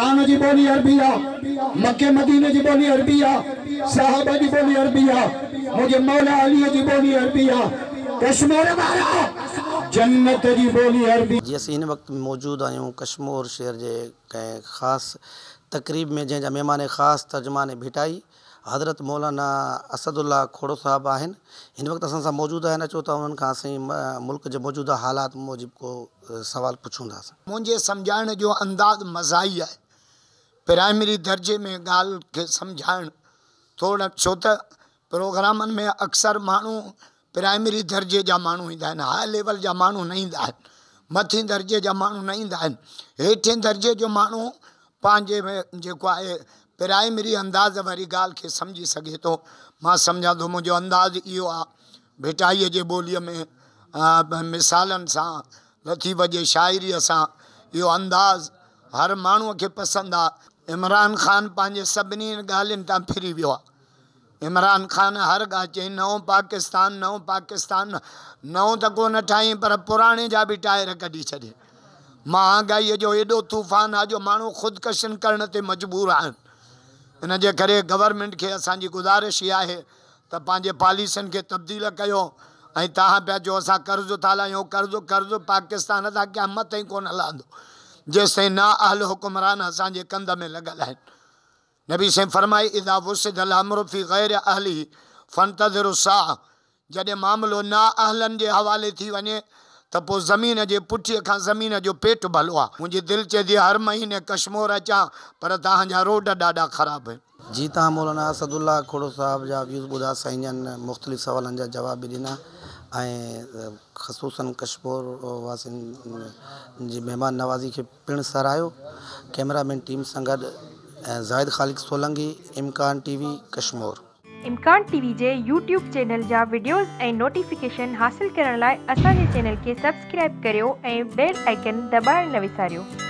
कुरान जी बोली अरबी आ, मक्के मदीने जी बोली अरबी आ, साहबा जी बोली अरबी आ, मुझे मौला अली जी बोली अरबी आ, कश्मीर वाला जन्नत जी बोली अरबी। जी असीं हिन वक़्तु मौजूदु आहियूं कश्मीर शहर जे कंहिं ख़ासि तक़रीब में, जंहिंजा महिमान ख़ासि तर्जुमान भिटाई हज़रत मौलाना असदुल्ला खोड़ो साहब आहिनि। हिन वक़्तु असां सां मौजूदु आहिनि। अचो त उन्हनि खां असीं मुल्क जे मौजूदा हालात मूजिब को सवाल पुछूंदासीं। मुझे समझाइण जो अंदाज़ मज़ाही है। प्राइमरी दर्जे में गाल के समझाइण थोड़ा, छो त प्रोग्रामनि में अक्सर माण्हू प्राइमरी दर्जे जा माण्हू ईंदा आहिनि, हाई लेवल जा माण्हू न ईंदा आहिनि, मथे दर्जे जा माण्हू न ईंदा आहिनि। हेठें दर्जे जो माण्हू पंहिंजे में जेको आहे प्राइमरी अंदाज़ वारी ॻाल्हि खे सम्झी सघे थो। मां सम्झां थो मुंहिंजो अंदाज़ इहो आहे, भिटाईअ जे ॿोलीअ में मिसालनि सां, लतीफ़ जे शाइरीअ सां इहो अंदाज़ हर माण्हूअ खे पसंदि आहे। इमरान ख़ान पंहिंजे सभिनी ॻाल्हियुनि तां फिरी वियो आहे। इमरान ख़ान हर ॻाल्हि चई नओं पाकिस्तान, नओं पाकिस्तान, नओं त कोन ठाहीं पर पुराणे जा बि टायर कढी छॾे। महांगाईअ जो एॾो तूफ़ान आहे जो माण्हू ख़ुदकशियुनि करण ते मजबूर आहिनि। इन जे करे गवर्नमेंट खे असांजी गुज़ारिश इहा आहे त पंहिंजे पॉलिसियुनि खे तब्दील कयो। ऐं तव्हां पिया चओ असां कर्ज़ु था लाहियूं, कर्ज़ु पाकिस्तान तां क़यामत ताईं कोन हलंदो जेसिताईं ना अहल हुक्मरान असांजे कंध में लॻल आहिनि। नबी साईं फरमाई इज़ा वुसिदल अम्रु फी ग़ैरि अहली फंतज़िरु साअ, जॾहिं मामिलो ना अहलनि जे हवाले थी वञे त पोइ ज़मीन जे पुठीअ खां ज़मीन जो पेट भलो आहे। मुंहिंजी दिलि चए थी हर महीने कश्मीर अचां, पर तव्हांजा रोड ॾाढा ख़राबु आहिनि। जी तव्हां मौलाना असदुल्ला खोड़ो साहब जा व्यूज़ ॿुधा साईं, मुख़्तलिफ़ सवालनि जा जवाब ॾिना ऐं ख़ुसूसन कश्मीर वासियुनि जी महिमान नवाज़ी खे पिणु सराहियो। कैमरामैन टीम सां गॾु ज़ाहिद ख़ालिक सोलंगी, इम्कान टीवी कश्मीर। इम्कान टीवी जे यूट्यूब चैनल जा वीडियोज़ ऐं नोटिफिकेशन हासिल करण लाइ असांजे चैनल खे सब्सक्राइब करियो ऐं बेल आइकन दॿाइण न विसारियो।